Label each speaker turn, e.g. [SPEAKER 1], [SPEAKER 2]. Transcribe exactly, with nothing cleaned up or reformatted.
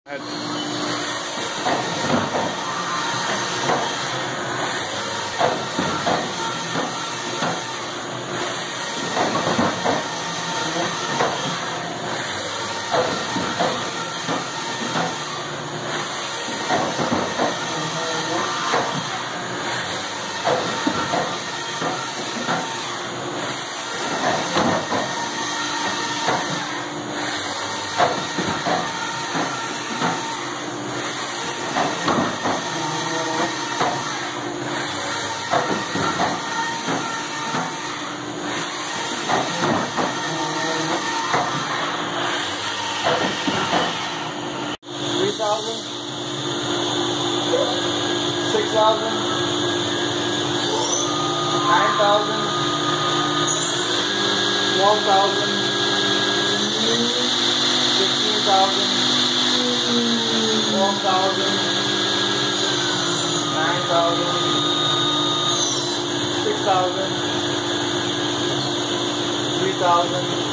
[SPEAKER 1] Three thousand, six thousand, nine thousand, twelve thousand, fifteen thousand, twelve thousand, nine thousand, six thousand, three thousand.